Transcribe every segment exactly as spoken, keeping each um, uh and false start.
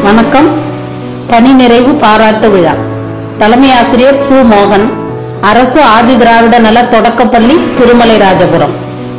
வணக்கம். பணி நிறைவு பாராட்டு விழா. தலைமை ஆசிரியர் சு மோகன், அரசு ஆதி திராவிட நல தொடக்கப்பள்ளி, திருமலை ராஜபுரம்.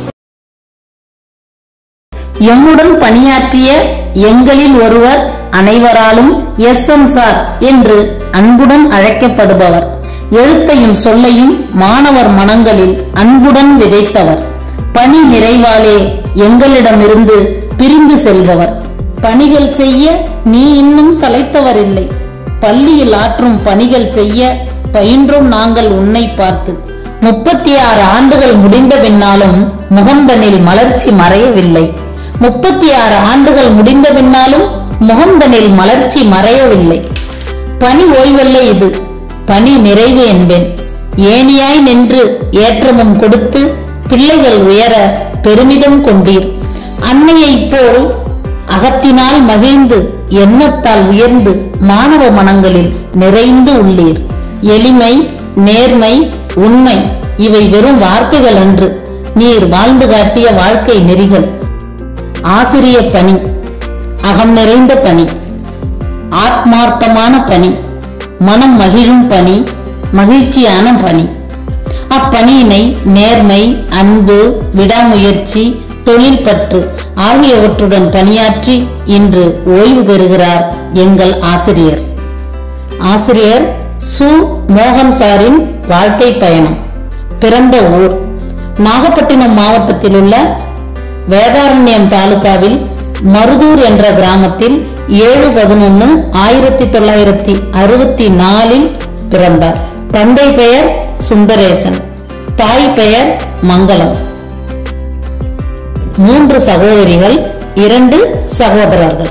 எம்முடன் பணியாற்றிய எங்களில் ஒருவர், அனைவராலும் எஸ் எம் சார் என்று அன்புடன் அழைக்கப்படுபவர். எழுத்தையும் சொல்லையும் மாணவர் மனங்களில் அன்புடன் விதைத்தவர். பணி நிறைவாலே எங்களிடமிருந்து பிரிந்து செல்பவர். பணிகள் செய்ய நீ இன்னும் சளைத்தவரில்லை. பள்ளியில் ஆற்றும் பணிகள் செய்ய பயின்றோம் நாங்கள் உன்னை பார்த்து. முப்பத்தி ஆறு ஆண்டுகள் முடிந்த பின்னாலும் முகந்தனில் மலர்ச்சி மறையவில்லை. முப்பத்தி ஆறு ஆண்டுகள் முடிந்த பின்னாலும் முகந்தனில் மலர்ச்சி மறையவில்லை. பணி ஓய்வல்ல இது, பணி நிறைவு என்பேன். ஏனியாய் நின்று ஏற்றமும் கொடுத்து பிள்ளைகள் உயர பெருமிதம் கொண்டீர். அன்னையை போல் அகத்தினால் மகிழ்ந்து எண்ணத்தால் உயர்ந்து மாணவ மனங்களில் நிறைந்து உள்ளீர். எளிமை, நேர்மை, உண்மை இவை வெறும் வார்த்தைகள் அன்று, நீர் வாழ்ந்து காட்டிய வாழ்க்கை நெறிகள். ஆசிரிய பணி அகம் நிறைந்த பணி, ஆத்மார்த்தமான பணி, மனம் மகிழும் பணி, மகிழ்ச்சியான பணி. அப்பணியினை நேர்மை, அன்பு, விடாமுயற்சி, தொழில் பற்று ஆகியவற்றுடன் பணியாற்றி இன்று ஓய்வு பெறுகிறார் எங்கள் ஆசிரியர். ஆசிரியர் சு மோகன் சாரின் வாழ்க்கை பயணம். பிறந்த ஊர் நாகப்பட்டினம் மாவட்டத்தில் உள்ள வேதாரண்யம் தாலுகாவில் மருதூர் என்ற கிராமத்தில் ஏழு பதினொன்னு ஆயிரத்தி தொள்ளாயிரத்தி அறுபத்தி நாலில் பிறந்தார். தந்தை பெயர் சுந்தரேசன், தாய் பெயர் மங்களம். மூன்று சகோதரிகள், இரண்டு சகோதரர்கள்.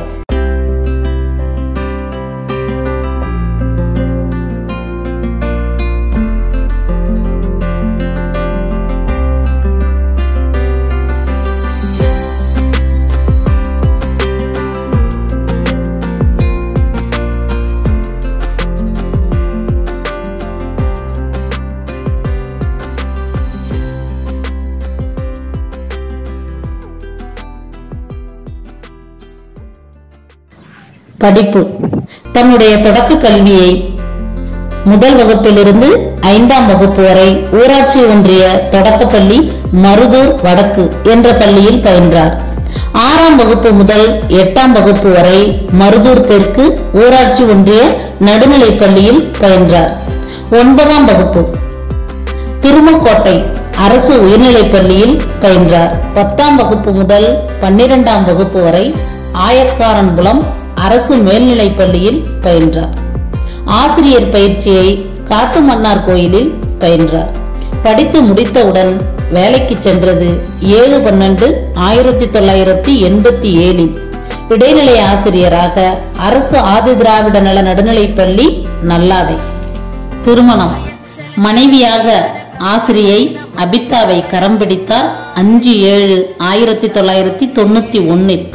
படிப்பு. தன்னுடைய தொடக்க கல்வியை முதல் வகுப்பிலிருந்து ஐந்தாம் வகுப்பு வரை ஊராட்சி ஒன்றிய தொடக்கப்பள்ளி மருதூர் வடக்கு என்ற பள்ளியில் பயின்றார். ஆறாம் வகுப்பு முதல் எட்டாம் வகுப்பு வரை மருதூர் தெற்கு ஊராட்சி ஒன்றிய நடுநிலை பள்ளியில் பயின்றார். ஒன்பதாம் வகுப்பு திருமக்கோட்டை அரசு உயர்நிலைப் பள்ளியில் பயின்றார். பத்தாம் வகுப்பு முதல் பன்னிரெண்டாம் வகுப்பு வரை ஆயக்காரன்புலம் அரசு மேல்நிலைப் பள்ளியில் பயின்றார். ஆசிரியர் பயிற்சியை காட்டுமன்னார் கோயிலில் பயின்றார். படித்து முடித்தவுடன் வேலைக்கு சென்றது ஏழு பன்னெண்டு ஆயிரத்தி தொள்ளாயிரத்தி எண்பத்தி ஏழில் இடைநிலை ஆசிரியராக அரசு ஆதி திராவிட நல நடுநிலைப் பள்ளி நல்லாடை. திருமணம். மனைவியாக ஆசிரியை அபிதாவை கரம் பிடித்தார் அஞ்சு ஏழு ஆயிரத்தி தொள்ளாயிரத்தி தொண்ணூத்தி ஒன்னில்.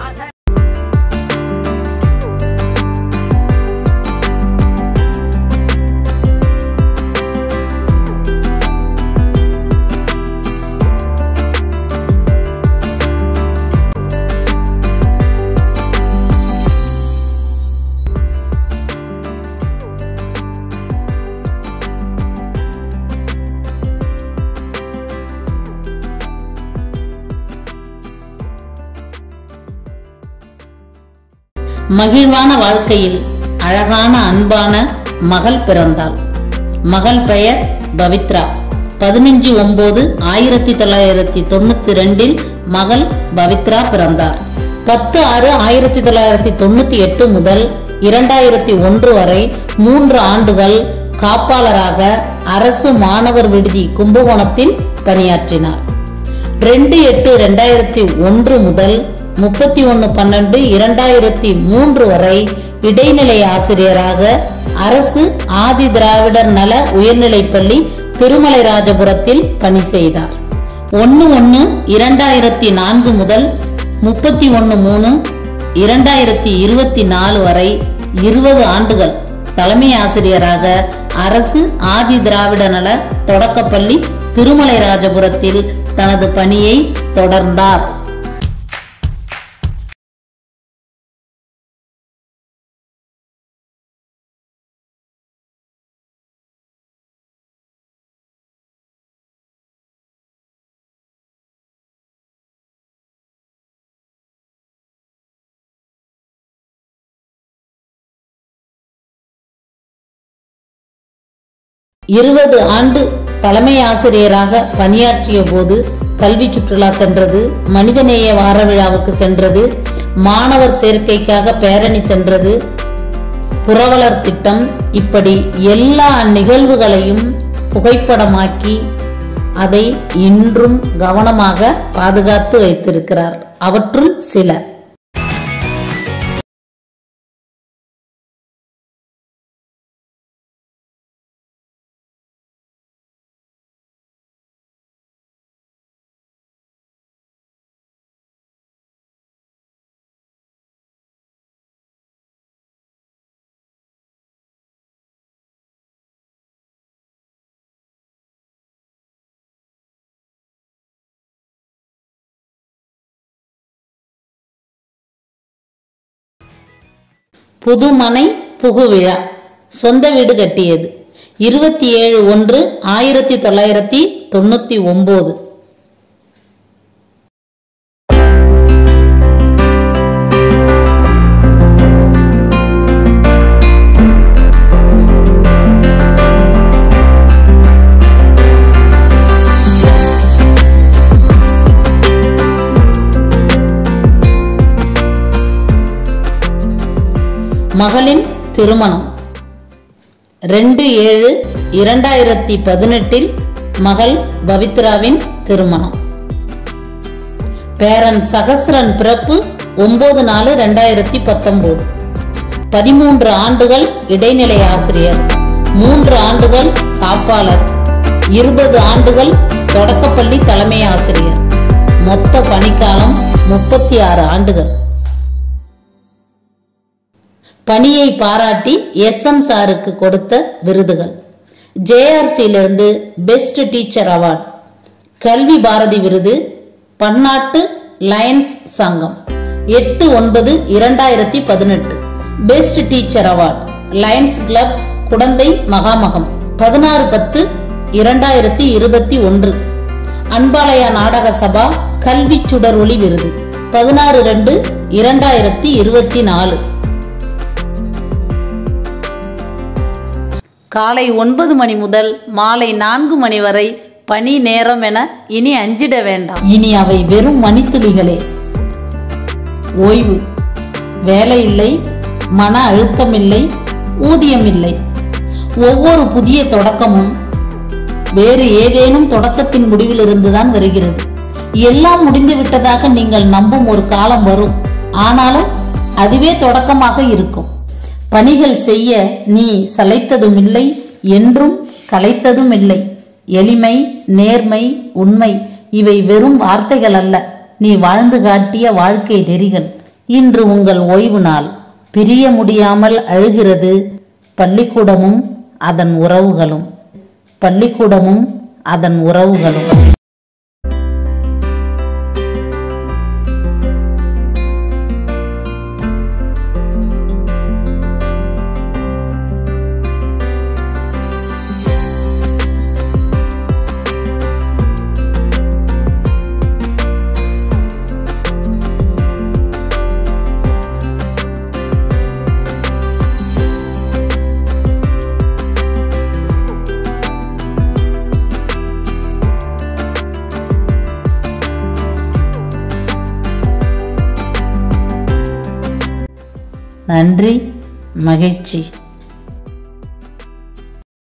மகிழ்வான வாழ்க்கையில் அழகான அன்பான மகள் பிறந்தாள். மகள் பெயர் பவித்ரா. பதினஞ்சு ஒன்பது ஆயிரத்தி தொள்ளாயிரத்தி தொண்ணூத்தி ரெண்டில் மகள் பவித்ரா பிறந்தார். பத்து ஆறு ஆயிரத்தி தொள்ளாயிரத்தி தொண்ணூத்தி எட்டு முதல் இரண்டாயிரத்தி ஒன்று வரை மூன்று ஆண்டுகள் காப்பாளராக அரசு மாணவர் விடுதி கும்பகோணத்தில் பணியாற்றினார். ரெண்டு எட்டு இரண்டாயிரத்தி ஒன்று முதல் முப்பத்தி ஒன்னு பன்னெண்டு இரண்டாயிரத்தி மூன்று வரை இடைநிலை ஆசிரியராக அரசு ஆதி திராவிடர் நல உயர்நிலைப் பள்ளி திருமலை ராஜபுரத்தில் பணி செய்தார். ஒன்னு ஒன்னு இரண்டாயிரத்தி நான்கு முதல் முப்பத்தி ஒன்னு மூணு இரண்டாயிரத்தி இருபத்தி நாலு வரை இருபது ஆண்டுகள் தலைமை ஆசிரியராக அரசு ஆதி திராவிட நல தொடக்கப்பள்ளி திருமலை ராஜபுரத்தில் தனது பணியை தொடர்ந்தார். இருபது ஆண்டு தலைமை ஆசிரியராக பணியாற்றிய போது கல்வி சுற்றுலா சென்றது, மனிதநேய வார விழாவுக்கு சென்றது, மாணவர் சேர்க்கைக்காக பேரணி சென்றது, புரவலர் திட்டம், இப்படி எல்லா நிகழ்வுகளையும் புகைப்படமாக்கி அதை இன்றும் கவனமாக பாதுகாத்து வைத்திருக்கிறார். அவற்றுள் சில: புதுமனை புகுவிழா, சொந்த வீடு கட்டியது இருபத்தி ஏழு ஒன்று ஆயிரத்தி தொள்ளாயிரத்தி தொண்ணூத்தி ஒன்பது. மகளின் திருமணம் ரெண்டு ஏழு இரண்டாயிரத்தி பதினெட்டில் மகள் பவித்ராவின் திருமணம். பேரன் சகஸ்ரன் பிறப்பு ஒன்பது நாலு ரெண்டாயிரத்தி பத்தொன்பது. பதிமூன்று ஆண்டுகள் இடைநிலை ஆசிரியர், மூன்று ஆண்டுகள் காப்பாளர், இருபது ஆண்டுகள் தொடக்கப்பள்ளி தலைமை ஆசிரியர். மொத்த பணிக்காலம் முப்பத்தி ஆறு ஆண்டுகள். பணியை பாராட்டி எஸ் எம் சாருக்கு கொடுத்த விருதுகள்: ஜேஆர்சியிலிருந்து பெஸ்ட் டீச்சர் அவார்டு, கல்வி பாரதி விருது, பன்னாட்டு லயன்ஸ் சங்கம். எட்டு ஒன்பது இரண்டாயிரத்தி பதினெட்டு best teacher award, lions club Kudanthai மகாமகம். பதினாறு பத்து இரண்டாயிரத்தி இருபத்தி ஒன்று அன்பாலயா நாடக சபா கல்வி சுடர் ஒளி விருது, பதினாறு ரெண்டு இரண்டாயிரத்தி இருபத்தி நாலு. காலை ஒன்பது மணி முதல் மாலை நான்கு மணி வரை பணி நேரம் என இனி அஞ்சிட வேண்டாம். இனி அவை வெறும் மணித்துளிகளே. ஓய்வு, வேலை இல்லை, மன அழுத்தம் இல்லை, ஊதியம் இல்லை. ஒவ்வொரு புதிய தொடக்கமும் வேறு ஏதேனும் தொடக்கத்தின் முடிவில் இருந்துதான் வருகிறது. எல்லாம் முடிந்து விட்டதாக நீங்கள் நம்பும் ஒரு காலம் வரும். ஆனாலும் அதுவே தொடக்கமாக இருக்கும். பணிகள் செய்ய நீ சளைத்ததும் இல்லை, என்றும் களைத்ததும் இல்லை. எளிமை, நேர்மை, உண்மை இவை வெறும் வார்த்தைகள் அல்ல, நீ வாழ்ந்து காட்டிய வாழ்க்கை நெறிகள். இன்று உங்கள் ஓய்வு நாள். பிரிய முடியாமல் அழுகிறது பள்ளிக்கூடமும் அதன் உறவுகளும். பள்ளிக்கூடமும் அதன் உறவுகளும். நன்றி, மகிழ்ச்சி.